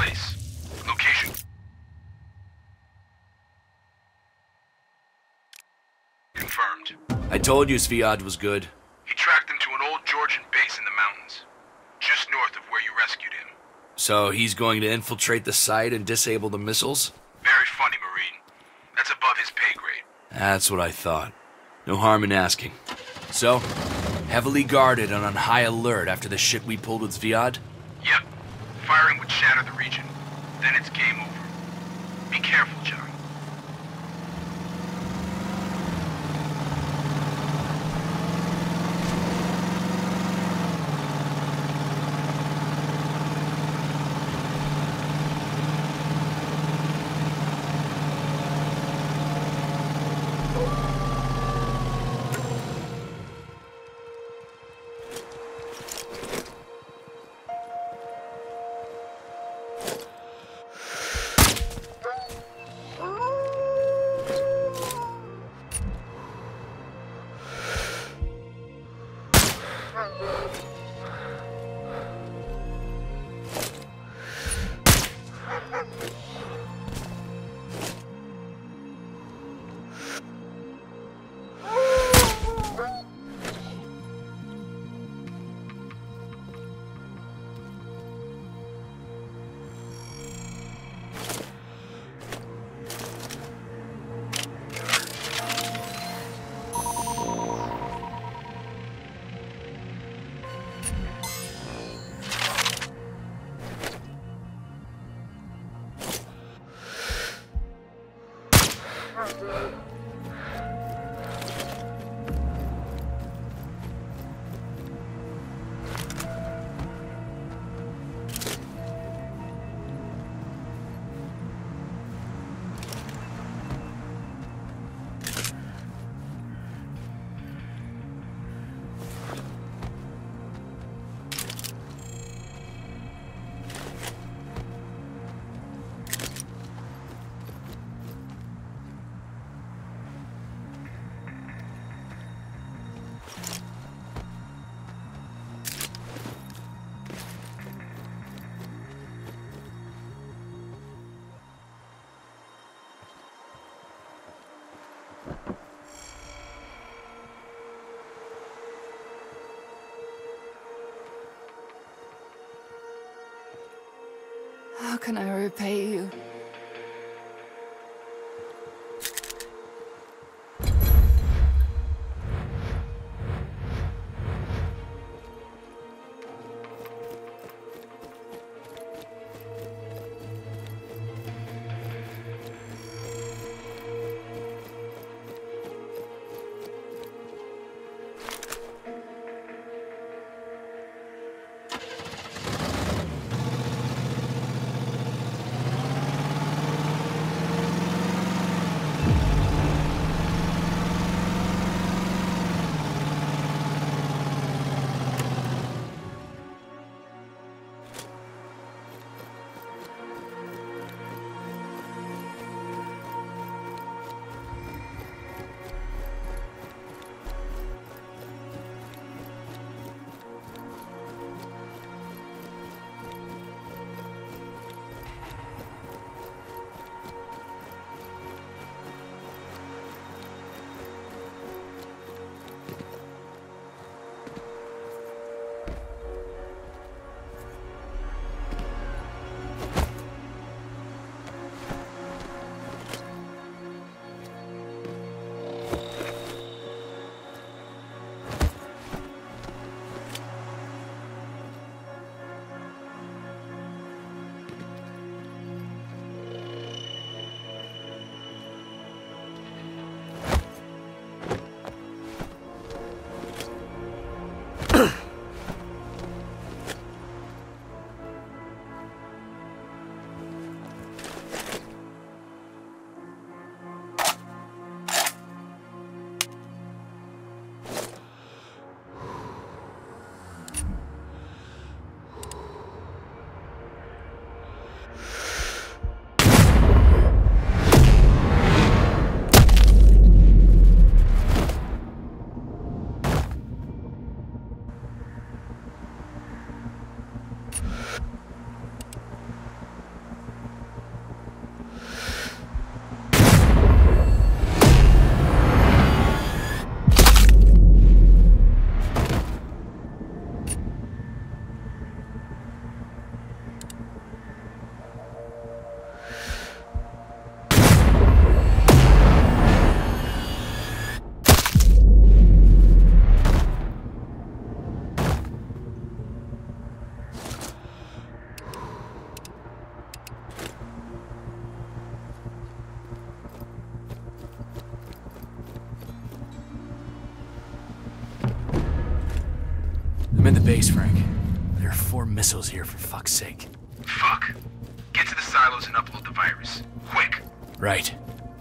place. Location. Confirmed. I told you Sviad was good. He tracked him to an old Georgian base in the mountains, just north of where you rescued him. So he's going to infiltrate the site and disable the missiles? Very funny, Marine. That's above his pay grade. That's what I thought. No harm in asking. So, heavily guarded and on high alert after the shit we pulled with Sviad? Yep. Firing would shatter the region. Then it's game over. Be careful, John. How can I repay you? find the base, Frank. There are 4 missiles here, for fuck's sake. Fuck. Get to the silos and upload the virus. Quick. Right.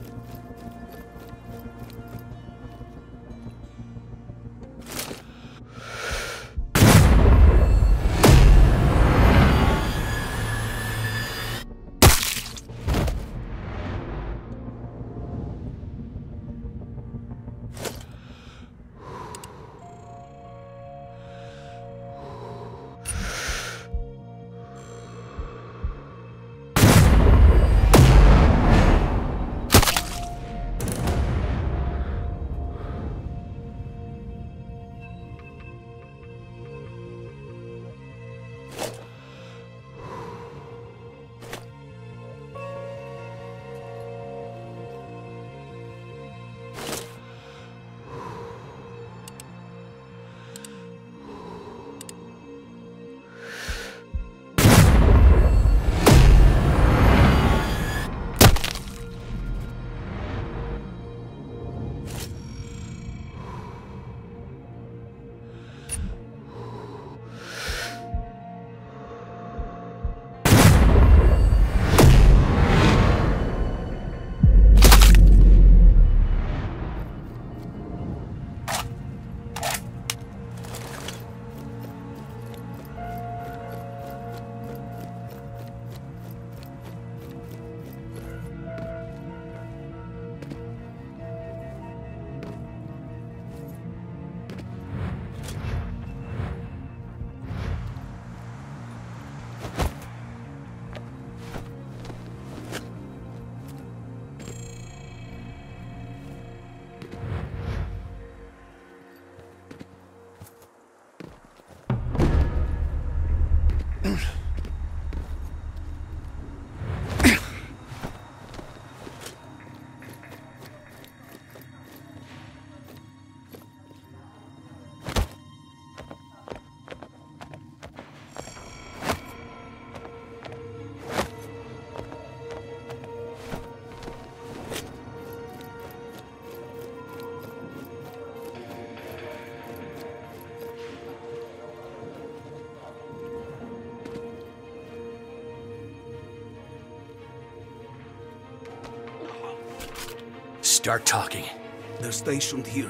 Start talking. They're stationed here.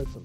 Better.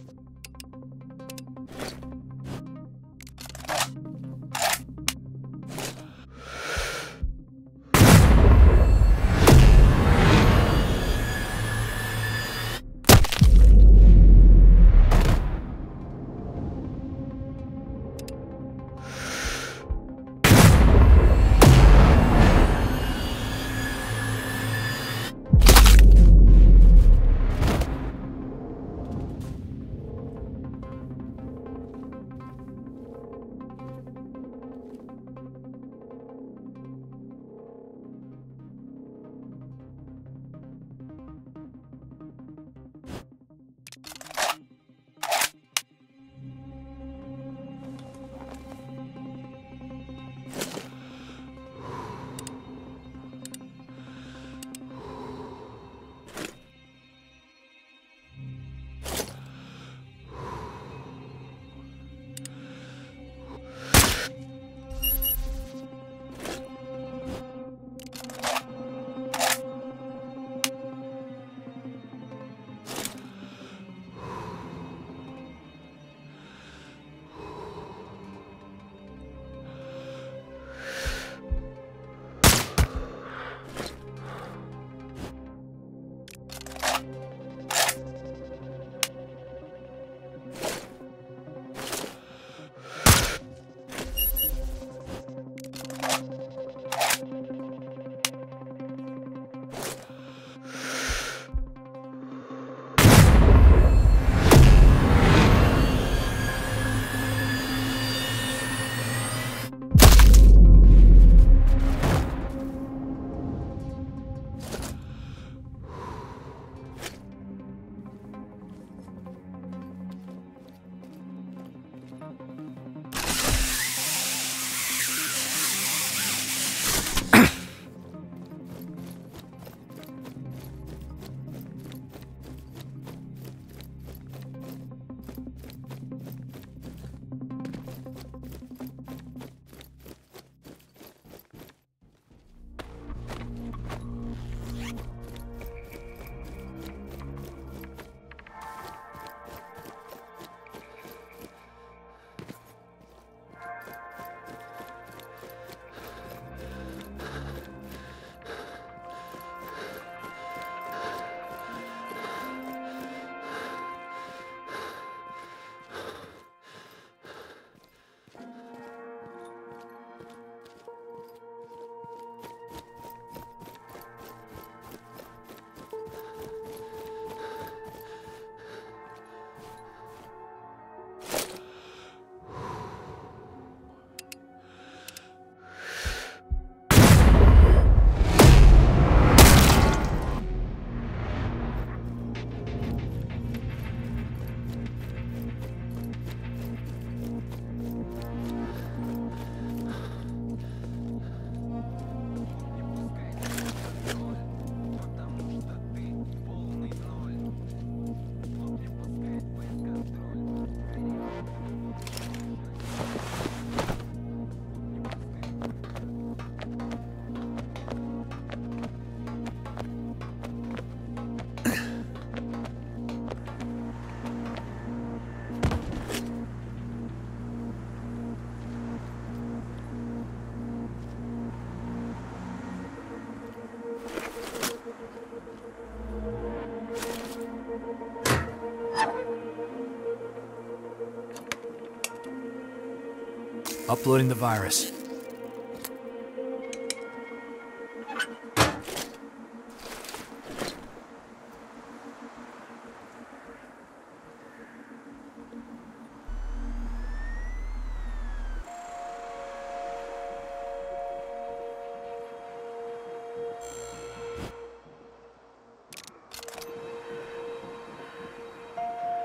Uploading the virus.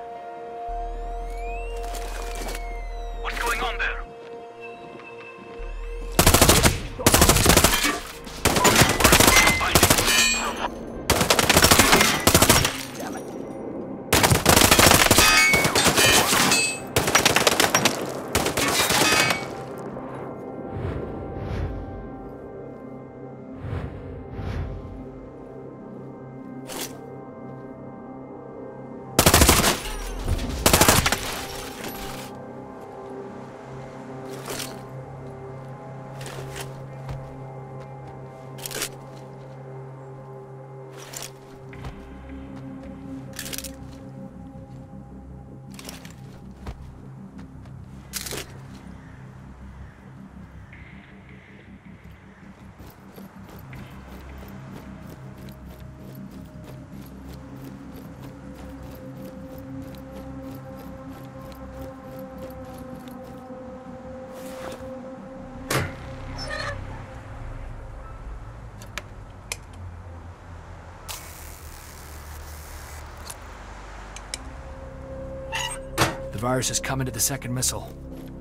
What's going on there? virus is coming to the second missile.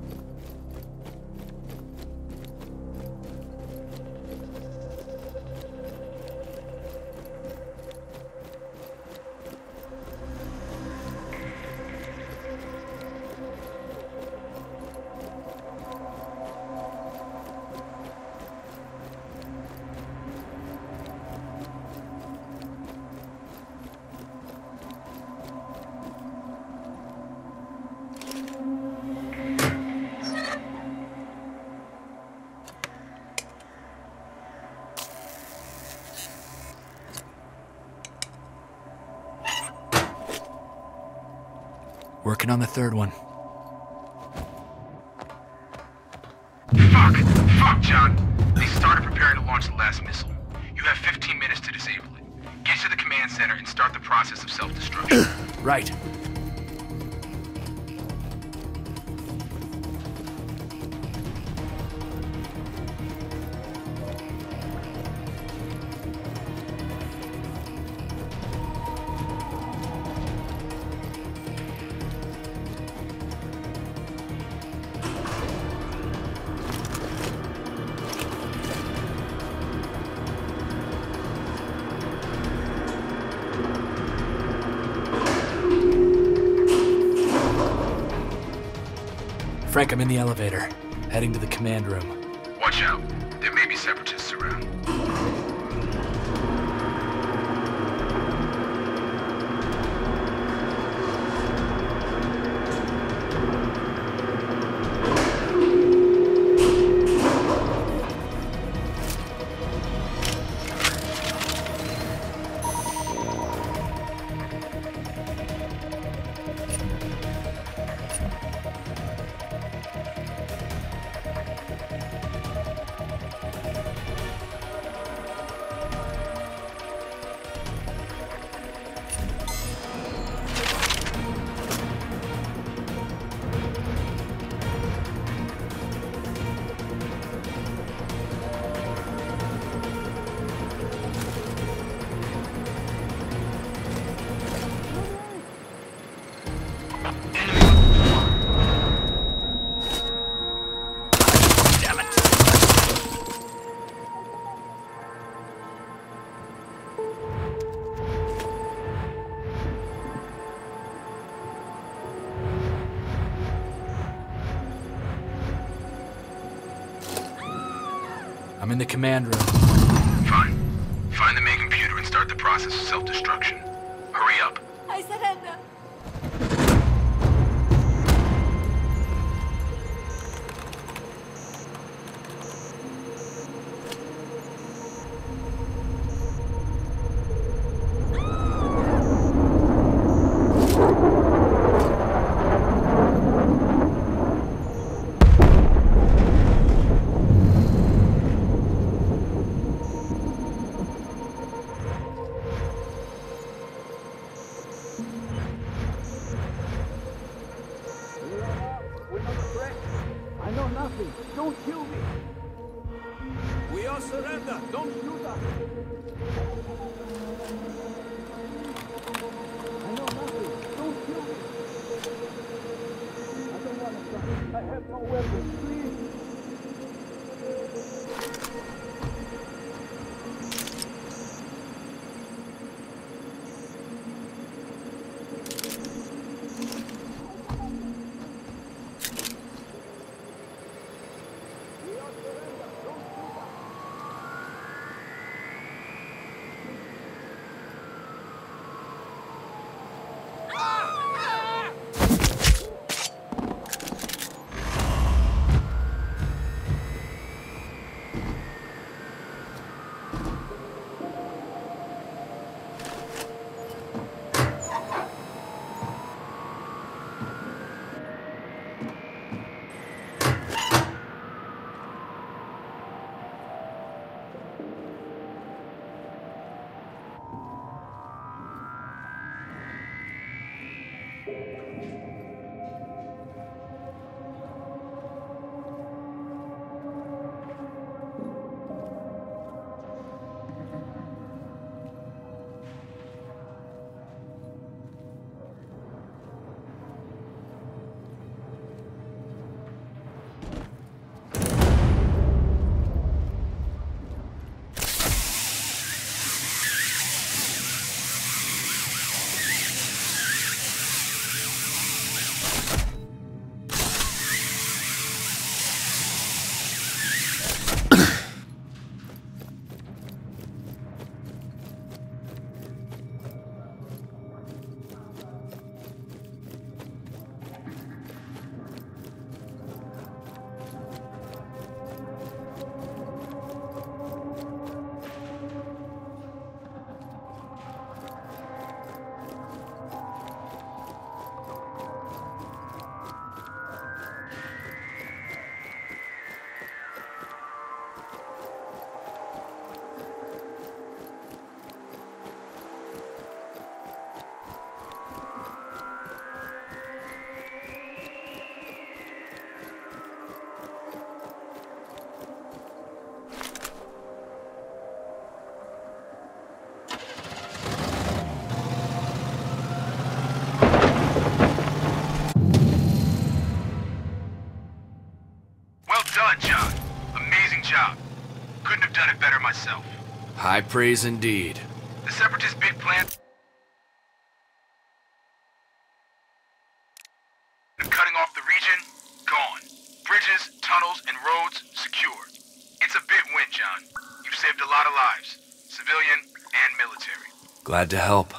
Working on the third one. Fuck, John. They started preparing to launch the last missile. You have 15 minutes to disable it. Get to the command center and start the process of self-destruction. Right. Frank, I'm in the elevator, heading to the command room. Watch out. There may be separatists around. I'm in the command room. Fine. Find the main computer and start the process of self-destruction. Hurry up. I surrender. Don't kill me! We all surrender! Don't shoot us! I know nothing! Don't kill me! I don't want to die. I have no weapons. Please! job. Couldn't have done it better myself. High praise indeed. The Separatists' big plan of cutting off the region, gone. Bridges, tunnels, and roads, secure. It's a big win, John. You've saved a lot of lives, civilian and military. Glad to help.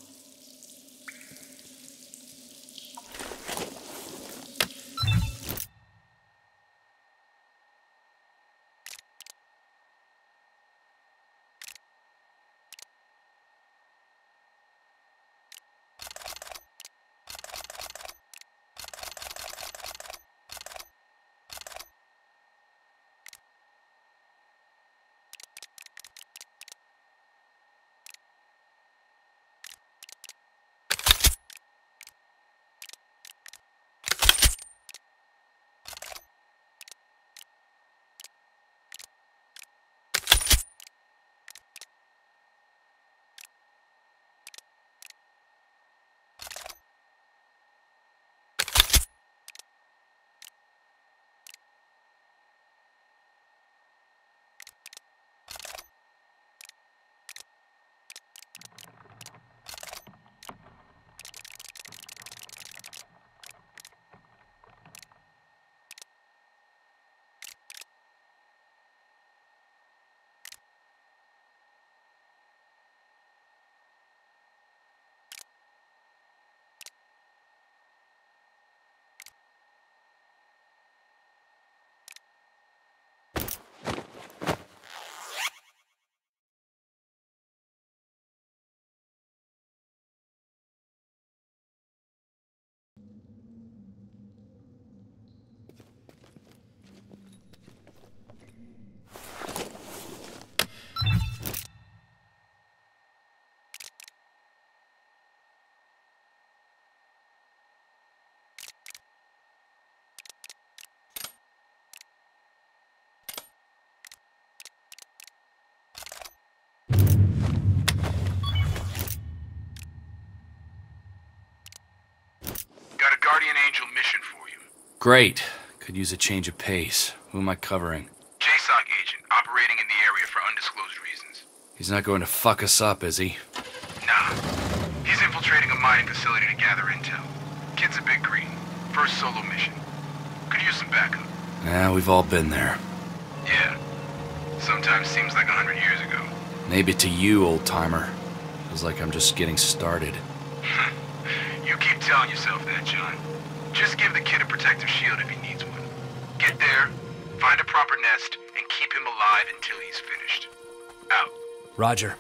Got a Guardian Angel mission for you. Great. Could use a change of pace. Who am I covering? JSOC agent operating in the area for undisclosed reasons. He's not going to fuck us up, is he? Nah. He's infiltrating a mining facility to gather intel. Kid's a bit green. First solo mission. Could use some backup. Yeah, we've all been there. Yeah. Sometimes seems like 100 years ago. Maybe to you, old-timer. Feels like I'm just getting started. You keep telling yourself that, John. Just give the kid a protective shield if he needs one. Get there, find a proper nest, and keep him alive until he's finished. Out. Roger.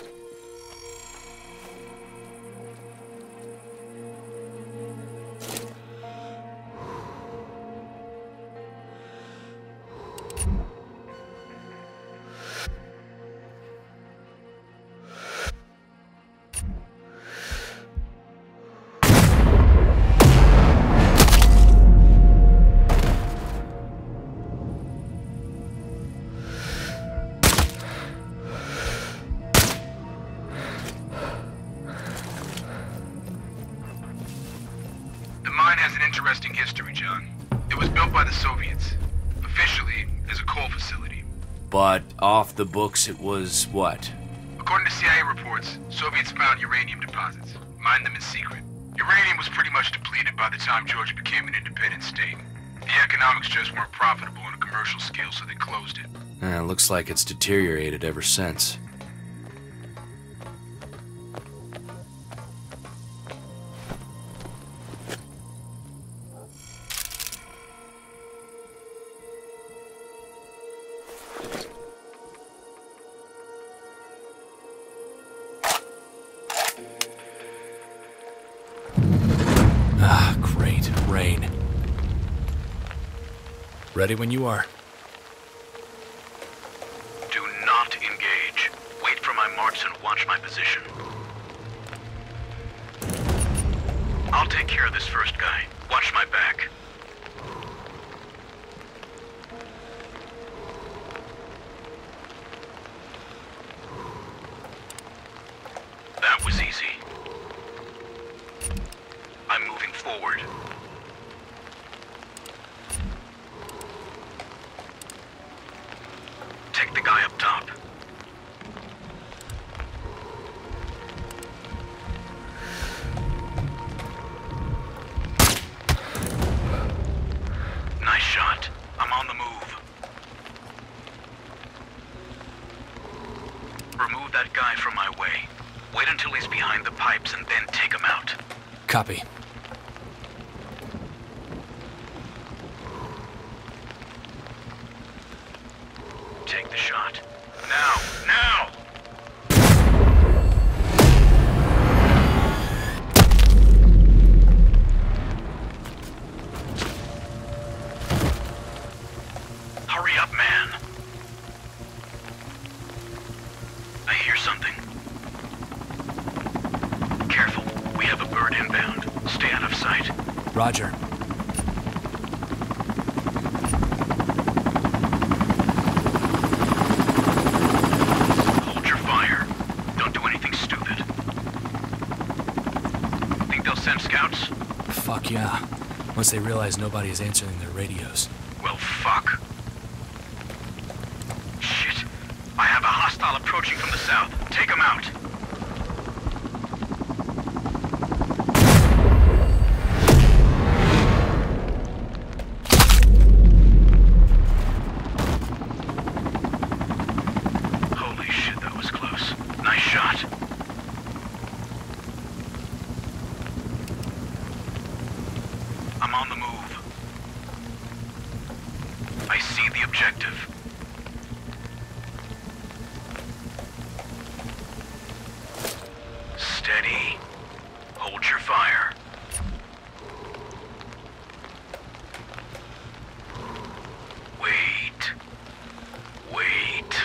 Interesting history, John. It was built by the Soviets. Officially, as a coal facility. But off the books it was what? According to CIA reports, Soviets found uranium deposits. Mined them in secret. Uranium was pretty much depleted by the time Georgia became an independent state. The economics just weren't profitable on a commercial scale, so they closed it. Looks like it's deteriorated ever since. Great. Rain. Ready when you are. Do not engage. Wait for my marks and watch my position. I'll take care of this first guy. Watch my back. That was easy. I'm moving forward. I'm on the move. Remove that guy from my way. Wait until he's behind the pipes and then take him out. Copy. Take the shot. Now! Now! Hurry up, man. I hear something. Careful. We have a bird inbound. Stay out of sight. Roger. Hold your fire. Don't do anything stupid. Think they'll send scouts? Fuck yeah. Once they realize nobody is answering their radios. Well, fuck. Shit. I have a hostile approaching from the south. Take him out. Holy shit, that was close. Nice shot. I'm on the move. I see the objective. Steady. Hold your fire. Wait. Wait.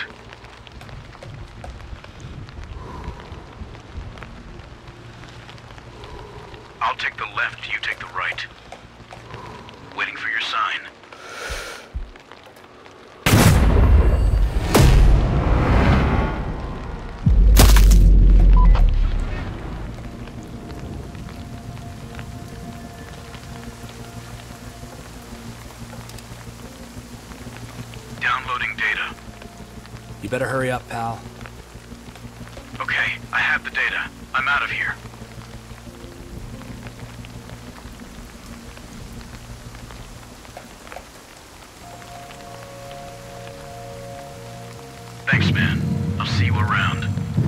I'll take the left, you take the right. Waiting for your sign. Downloading data. You better hurry up, pal. Okay, I have the data. I'm out of here. Thanks, man. I'll see you around.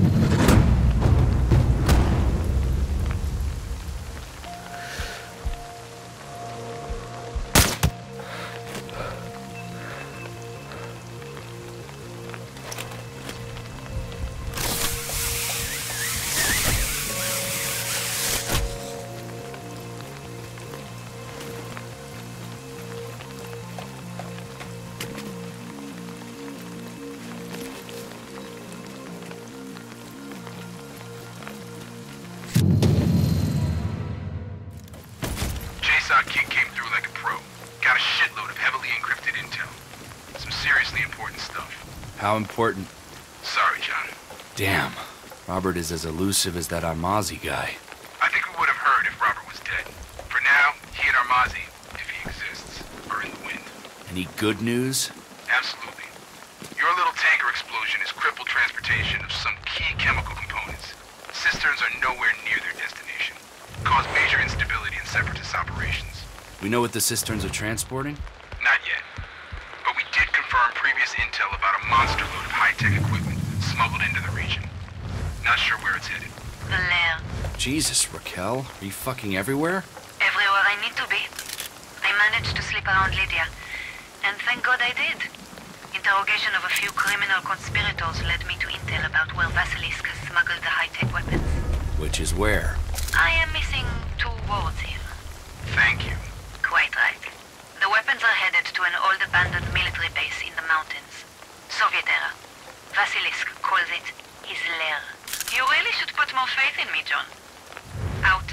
Kid came through like a pro. Got a shitload of heavily encrypted intel. Some seriously important stuff. How important? Sorry, John. Damn. Robert is as elusive as that Amazi guy. I think we would have heard if Robert was dead. For now, he and Armazi, if he exists, are in the wind. Any good news? Absolutely. Your little tanker explosion has crippled transportation of some key chemical components. Cisterns are nowhere near their destination. Caused major instability in separatist operations. We know what the cisterns are transporting? Not yet. But we did confirm previous intel about a monster load of high-tech equipment smuggled into the region. Not sure where it's headed. The lair. Jesus, Raquel. Are you fucking everywhere? Everywhere I need to be. I managed to slip around Lydia. And thank God I did. Interrogation of a few criminal conspirators led me to intel about where Vasilisk has smuggled the high-tech weapons. Which is where? I am missing 2 words here. Thank you. Quite right. The weapons are headed to an old abandoned military base in the mountains. Soviet era. Vasilisk calls it his lair. You really should put more faith in me, John. Out.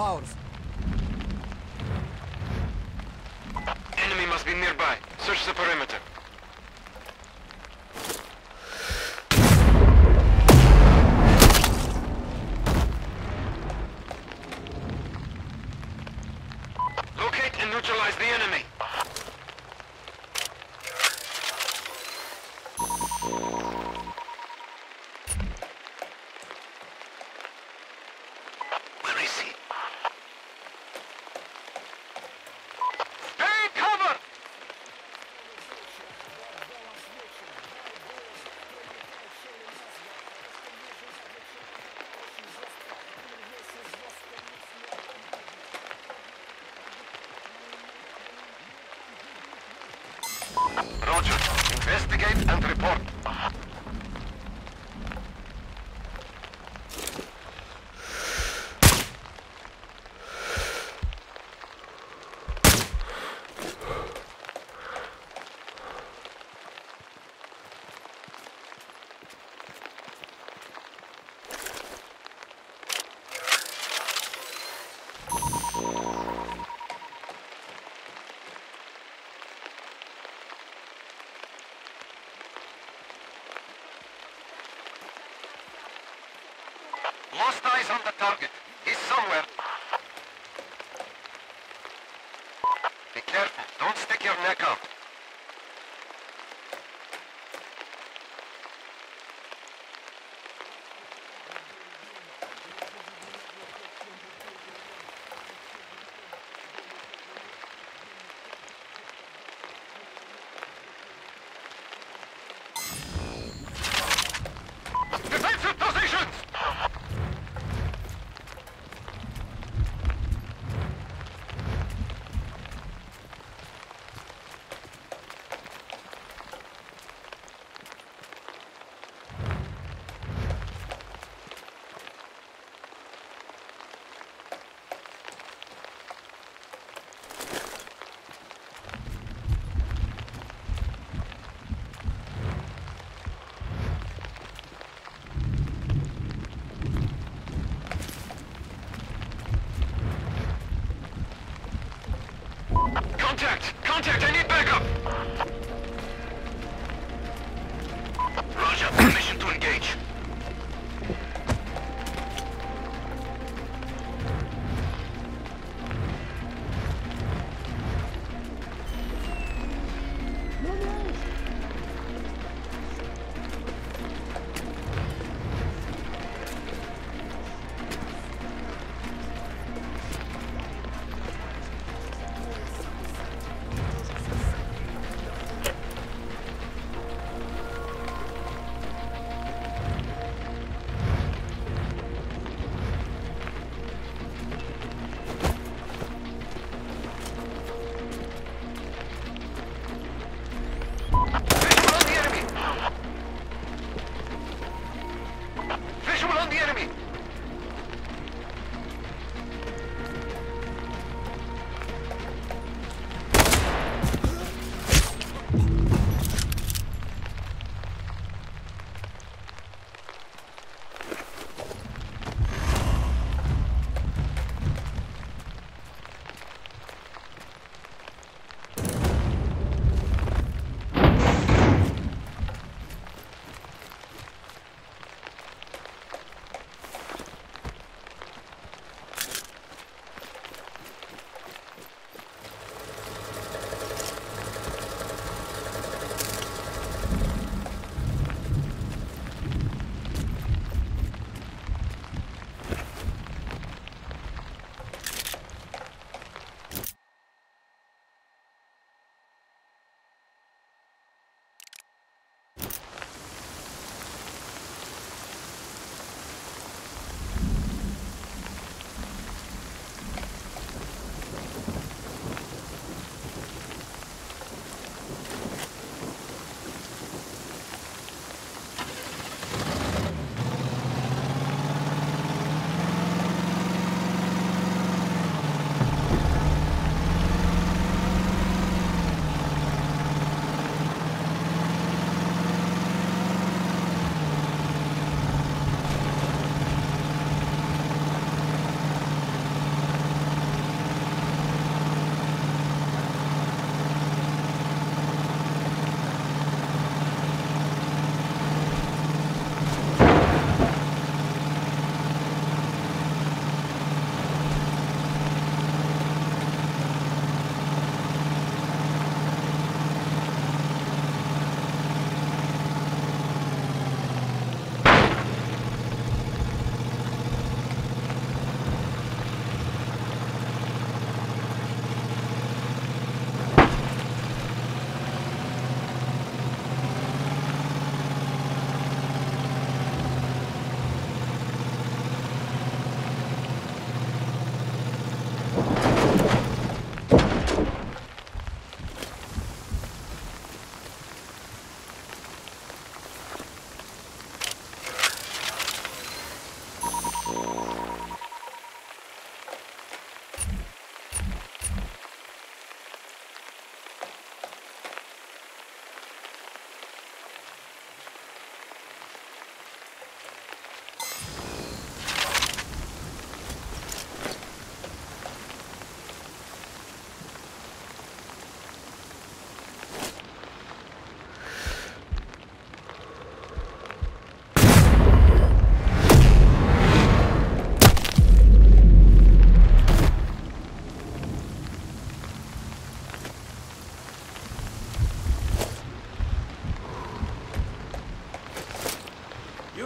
ours. Enemy must be nearby. Search the perimeter. Locate and neutralize the enemy. Where is he? Stay cover! Roger. Investigate and report. Lost eyes on the target. He's somewhere. Be careful. Don't stick your neck out. Defensive positions! Contact! Contact! I need backup! Roger. Permission to engage.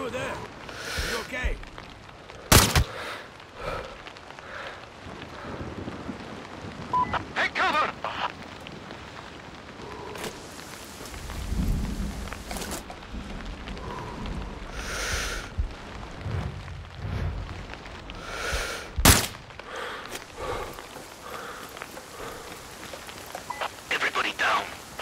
Through there. You okay? Take cover! Everybody down.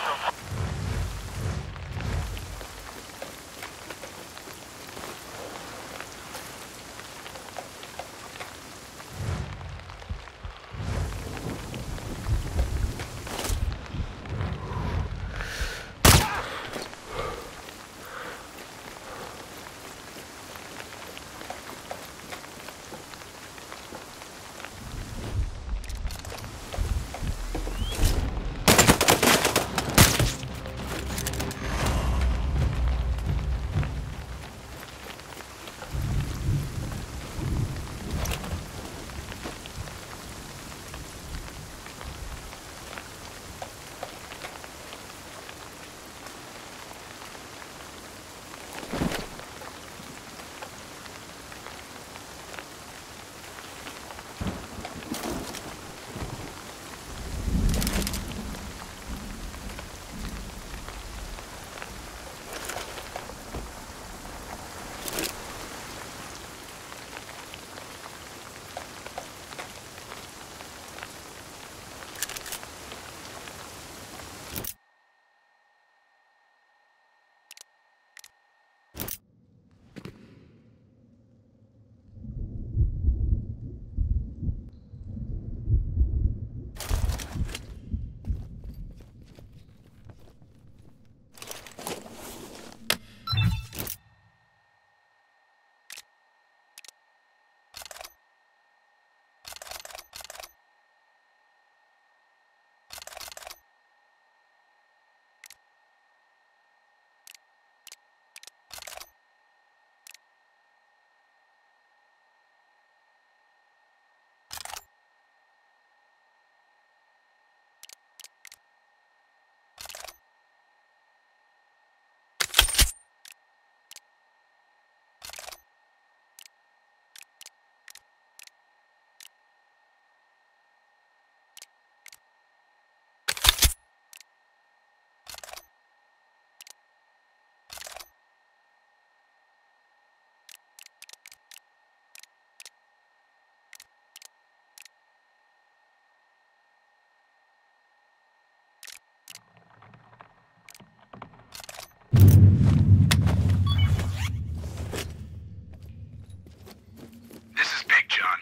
This is Big John.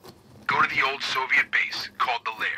Go to the old Soviet base called the Lair.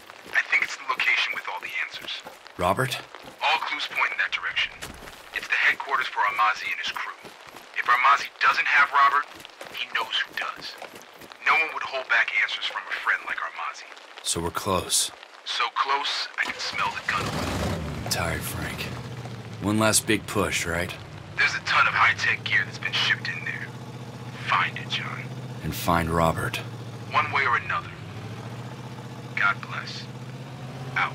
I think it's the location with all the answers. Robert? All clues point in that direction. It's the headquarters for Armazi and his crew. If Armazi doesn't have Robert, he knows who does. No one would hold back answers from a friend like Armazi. So we're close. So close, I can smell the gunaway. Tired, Frank. One last big push, right? There's a ton of high-tech gear that's been shipped in there. Find it, John. And find Robert. One way or another. God bless. Out.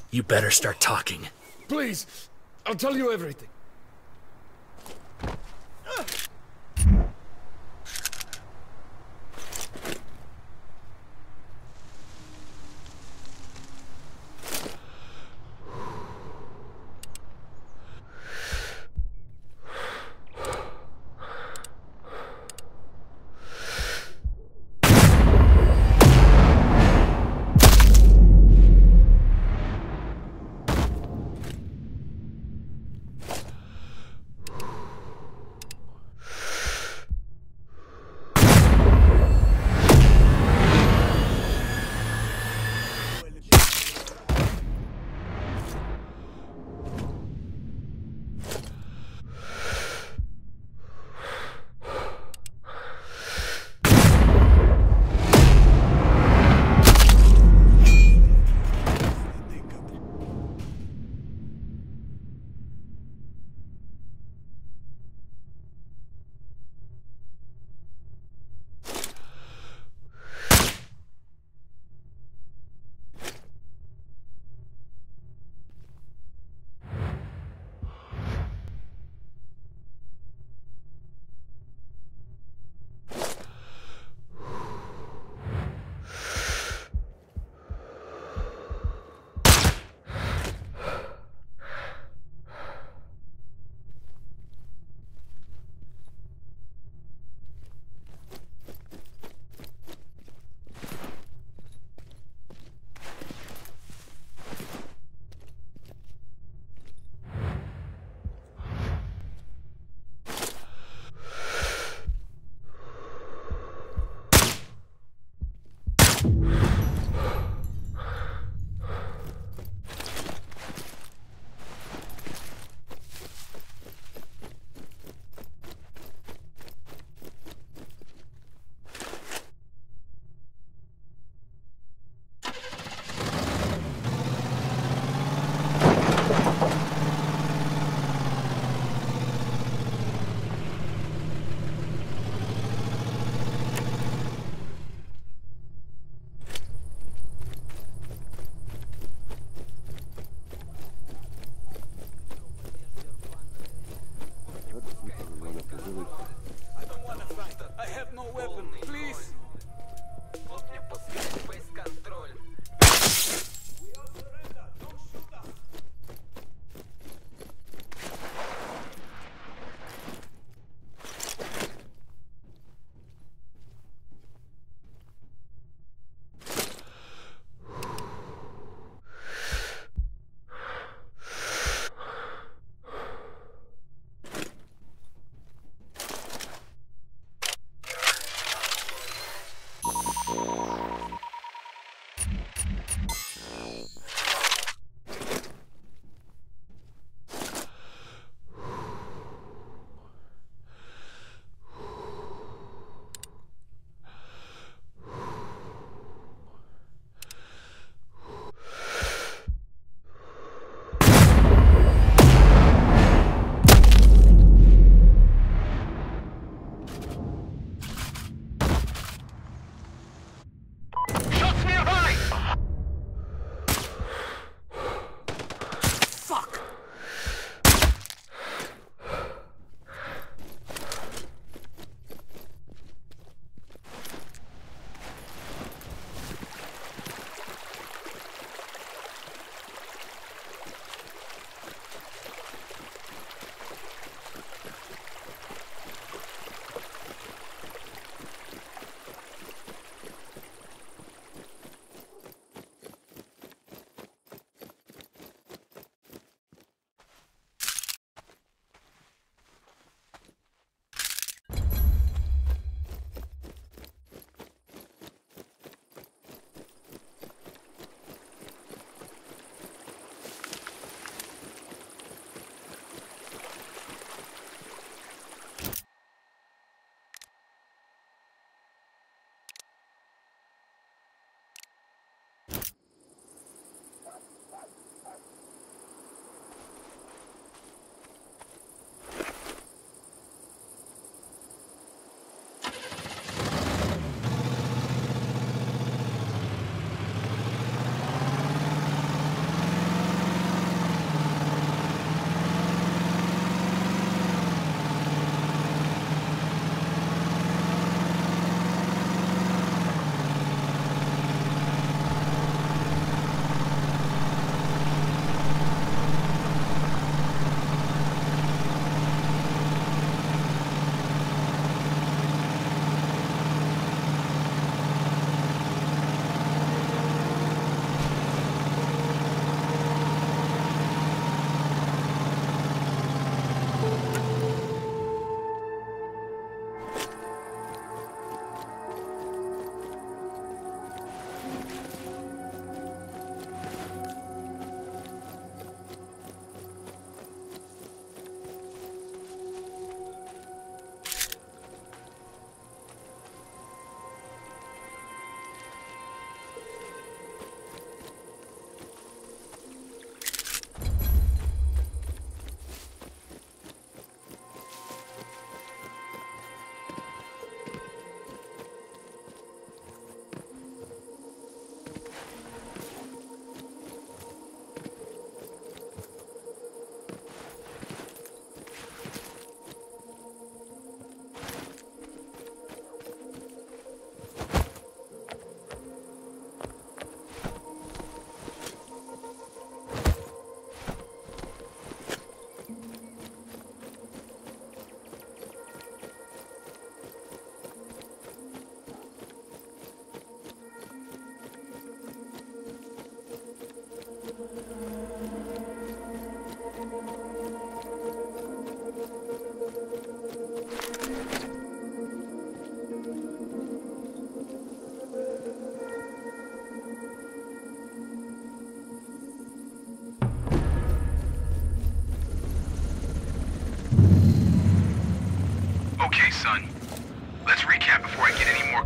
You better start talking. Please, I'll tell you everything.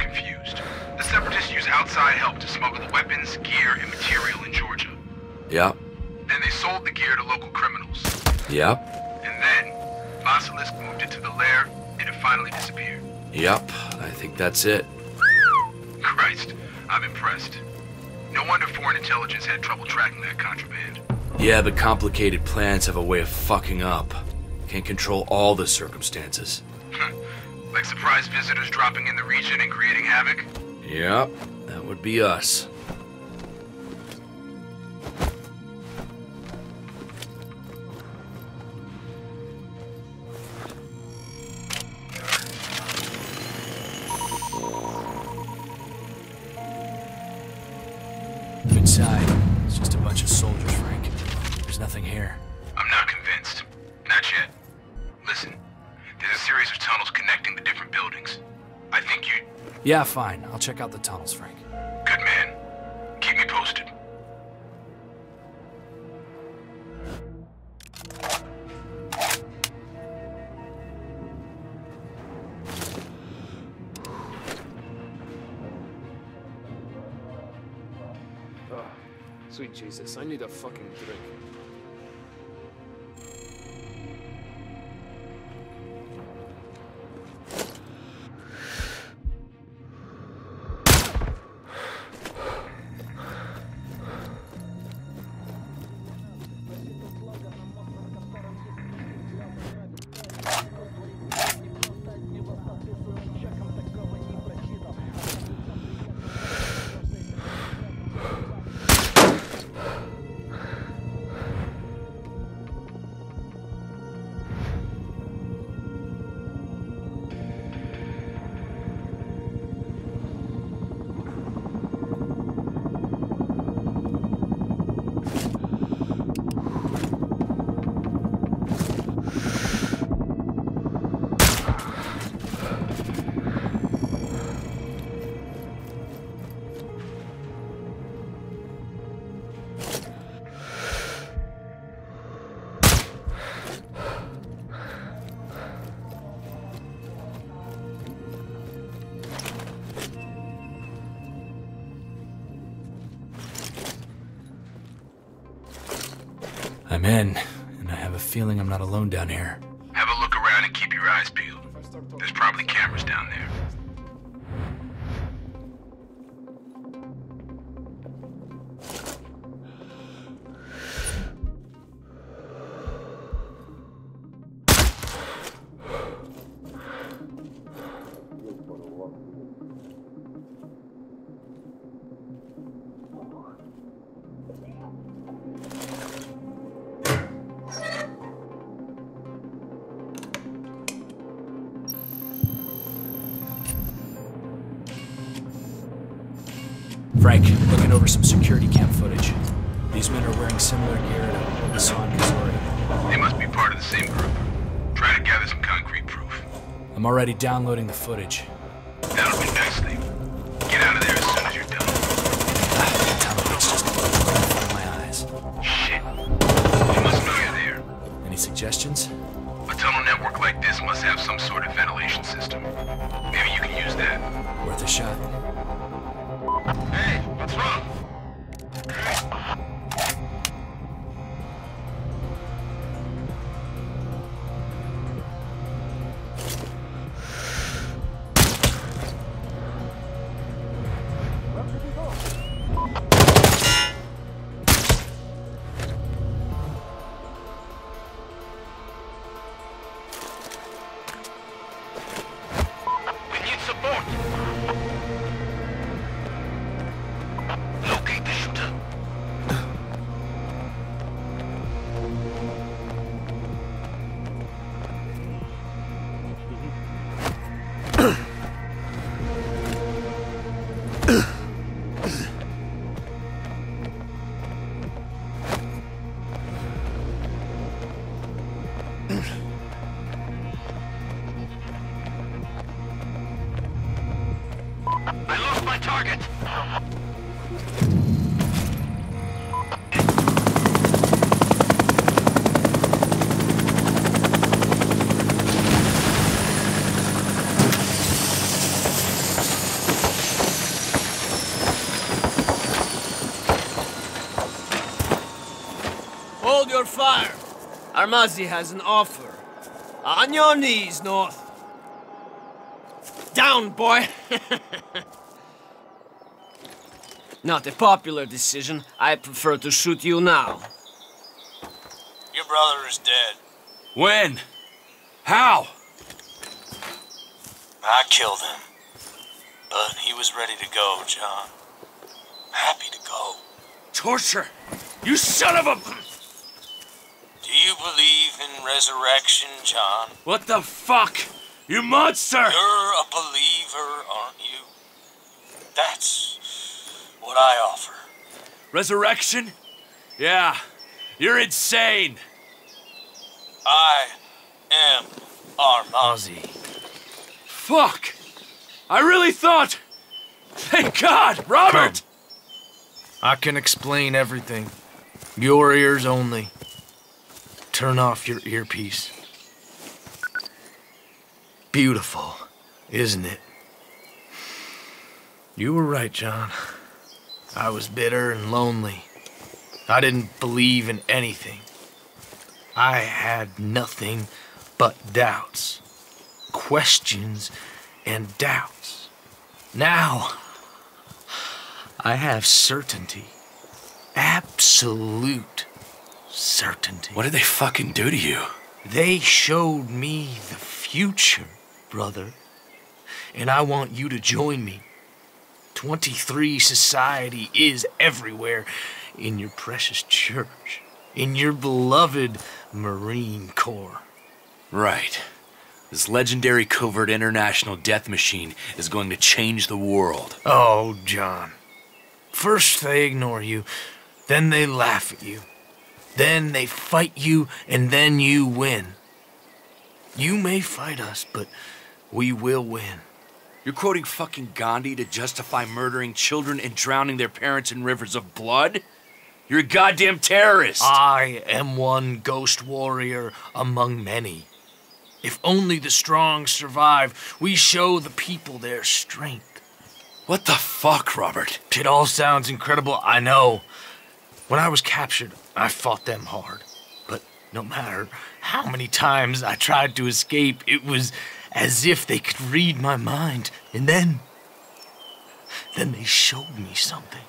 confused. The Separatists use outside help to smuggle the weapons, gear, and material in Georgia. Yep. Then they sold the gear to local criminals. Yep. And then, Basilisk moved it to the lair, and it finally disappeared. Yep. I think that's it. Christ, I'm impressed. No wonder foreign intelligence had trouble tracking that contraband. Yeah, but complicated plans have a way of fucking up. Can't control all the circumstances. Like surprise visitors dropping in the region and creating havoc? Yep. That would be us. Inside, it's just a bunch of soldiers, Frank. There's nothing here. I'm not convinced. Not yet. Listen, there's a series of tunnels connecting the different buildings. I think you... Yeah, fine. I'll check out the tunnels, Frank. Good man. Keep me posted. Sweet Jesus, I need a fucking drink. I'm in, and I have a feeling I'm not alone down here. Have a look around and keep your eyes peeled. There's probably cameras down there. Frank, looking over some security cam footage. These men are wearing similar gear to what we saw in Kazori. They must be part of the same group. Try to gather some concrete proof. I'm already downloading the footage. That'll be nicely. Get out of there as soon as you're done. The tunnel bit's just right in front of my eyes. Shit. You must know you're there. Any suggestions? A tunnel network like this must have some sort of ventilation system. Maybe you can use that. Worth a shot. Hey, what's wrong? We need support. Locate the shooter. I lost my target. Hold your fire. Armazi has an offer. On your knees, North. Down, boy! Not a popular decision. I prefer to shoot you now. Your brother is dead. When? How? I killed him. But he was ready to go, John. Happy to go. Torture! You son of a... Do you believe in resurrection, John? What the fuck? You monster! You're a believer, aren't you? That's what I offer. Resurrection? Yeah, you're insane. I am Armazi. Fuck! I really thought... Thank God, Robert! I can explain everything. Your ears only. Turn off your earpiece. Beautiful, isn't it? You were right, John. I was bitter and lonely. I didn't believe in anything. I had nothing but doubts. Questions and doubts. Now, I have certainty. Absolute certainty. What did they fucking do to you? They showed me the future, brother. And I want you to join me. 23 Society is everywhere. In your precious church. In your beloved Marine Corps. Right. This legendary covert international death machine is going to change the world. Oh, John. First they ignore you, then they laugh at you. Then they fight you, and then you win. You may fight us, but we will win. You're quoting fucking Gandhi to justify murdering children and drowning their parents in rivers of blood? You're a goddamn terrorist! I am one ghost warrior among many. If only the strong survive, we show the people their strength. What the fuck, Robert? It all sounds incredible, I know. When I was captured, I fought them hard. But no matter how many times I tried to escape, it was as if they could read my mind. And then they showed me something.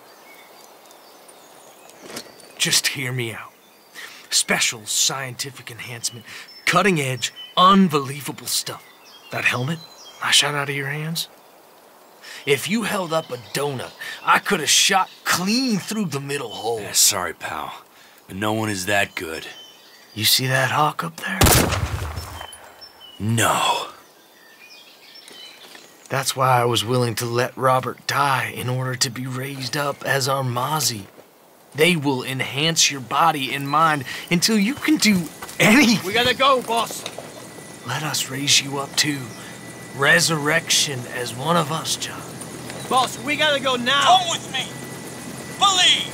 Just hear me out. Special scientific enhancement, cutting edge, unbelievable stuff. That helmet I shot out of your hands? If you held up a donut, I could have shot clean through the middle hole. Yeah, sorry, pal, but no one is that good. You see that hawk up there? No. That's why I was willing to let Robert die in order to be raised up as Armazi. They will enhance your body and mind until you can do anything. We gotta go, boss. Let us raise you up too. Resurrection as one of us, John. Boss, we gotta go now. Come with me. Believe.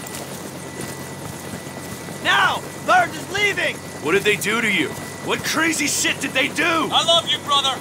Now! Bird is leaving! What did they do to you? What crazy shit did they do? I love you, brother.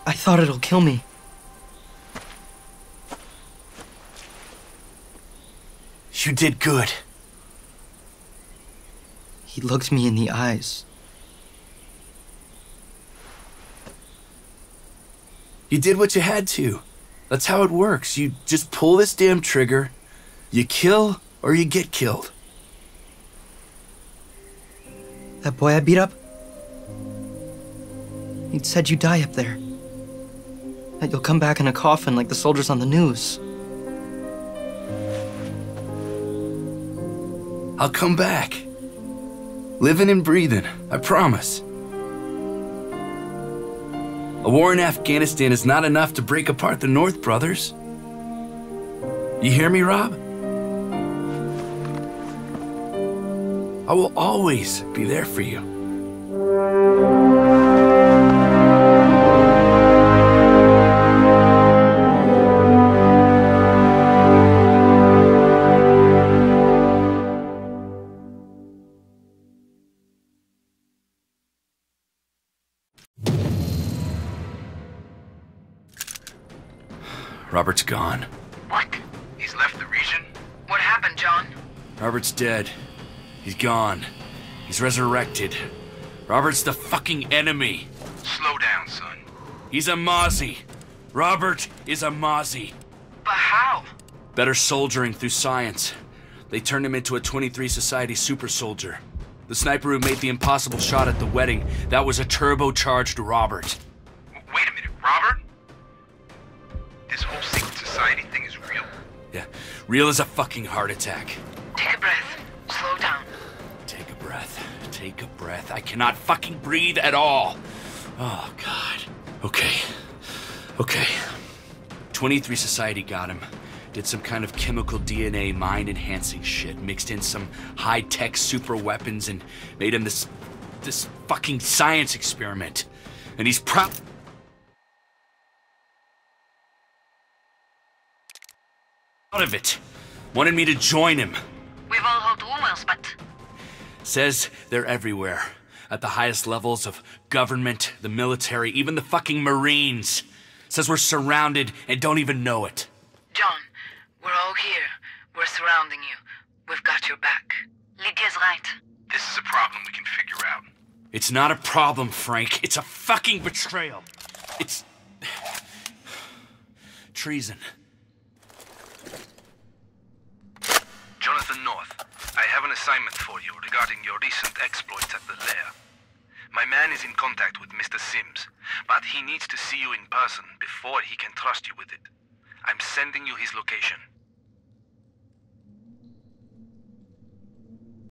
I thought it'll kill me. You did good. He looked me in the eyes. You did what you had to. That's how it works. You just pull this damn trigger, you kill or you get killed. That boy I beat up? He'd said you die up there. That you'll come back in a coffin like the soldiers on the news. I'll come back. Living and breathing, I promise. A war in Afghanistan is not enough to break apart the North, brothers. You hear me, Rob? I will always be there for you. Robert's gone. What? He's left the region? What happened, John? Robert's dead. He's gone. He's resurrected. Robert's the fucking enemy. Slow down, son. He's a Mozzie. Robert is a Mozzie. But how? Better soldiering through science. They turned him into a 23 Society super soldier. The sniper who made the impossible shot at the wedding, that was a turbocharged Robert. Wait a minute, Robert? This whole secret society thing is real? Yeah, real as a fucking heart attack. Take a breath. Slow down. Take a breath. Take a breath. I cannot fucking breathe at all. Oh, God. Okay. Okay. 23 Society got him. Did some kind of chemical DNA mind-enhancing shit. Mixed in some high-tech super weapons and made him this fucking science experiment. And he's proud of it. Wanted me to join him. We've all heard rumors, but... Says they're everywhere. At the highest levels of government, the military, even the fucking Marines. Says we're surrounded and don't even know it. John, we're all here. We're surrounding you. We've got your back. Lydia's right. This is a problem we can figure out. It's not a problem, Frank. It's a fucking betrayal. It's... treason. Jonathan North, I have an assignment for you regarding your recent exploits at the lair. My man is in contact with Mr. Sims, but he needs to see you in person before he can trust you with it. I'm sending you his location.